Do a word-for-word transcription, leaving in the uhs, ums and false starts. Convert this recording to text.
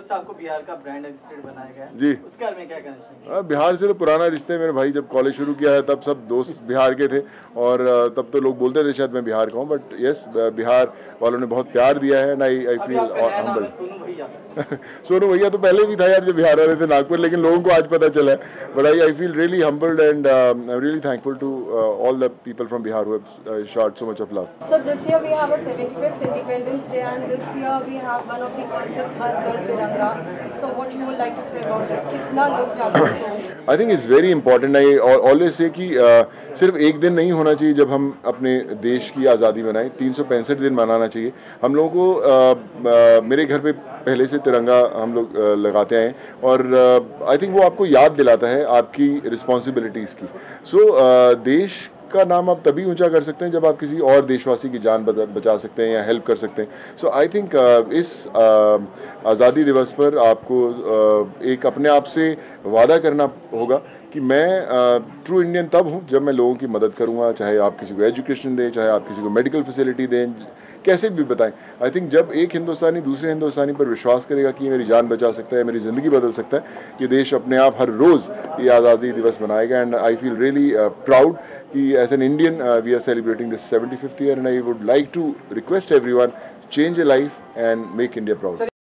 से आपको बिहार का ब्रांड एम्बेसडर बनाया गया है जी, उसके बारे में क्या कहना चाहिए? बिहार से तो पुराना रिश्ते हैं मेरे भाई। जब कॉलेज शुरू किया है तब सब दोस्त बिहार के थे और तब तो लोग बोलते थे शायद मैं बिहार का हूँ, बट यस, बिहार वालों ने बहुत प्यार दिया है and I I feel humble. Sonu भैया सोनू भैया तो पहले भी था यार, जो बिहार वाले थे नागपुर, लेकिन लोगों को आज पता चला है। But I I feel really humbled and I am really thankful to all the people from Bihar who have showed so much of love. So this year we have a seventy-fifth Independence Day, and this year we have one of the concept Har Ghar Tiranga. So what you would like to say about it? कितना लोग जागरूक हो? I think is very important. I always say कि uh, सिर्फ एक दिन नहीं होना चाहिए जब हम अपने देश की आज़ादी मनाएं, तीन सौ पैंसठ दिन मनाना चाहिए। हम लोगों को uh, uh, मेरे घर पे पहले से तिरंगा हम लोग uh, लगाते आए और आई uh, थिंक वो आपको याद दिलाता है आपकी रिस्पॉन्सिबिलिटीज़ की। सो so, uh, देश का नाम आप तभी ऊंचा कर सकते हैं जब आप किसी और देशवासी की जान बचा सकते हैं या हेल्प कर सकते हैं। सो आई थिंक इस uh, आज़ादी दिवस पर आपको uh, एक अपने आप से वादा करना होगा कि मैं ट्रू uh, इंडियन तब हूँ जब मैं लोगों की मदद करूँगा, चाहे आप किसी को एजुकेशन दें, चाहे आप किसी को मेडिकल फैसिलिटी दें, कैसे भी बताएं। आई थिंक जब एक हिंदुस्तानी दूसरे हिंदुस्तानी पर विश्वास करेगा कि ये मेरी जान बचा सकता है, मेरी ज़िंदगी बदल सकता है, ये देश अपने आप हर रोज़ ये आज़ादी दिवस मनाएगा। And I feel really proud कि as an Indian we are celebrating this seventy fifth year and I would like to request everyone, change a life and make India proud.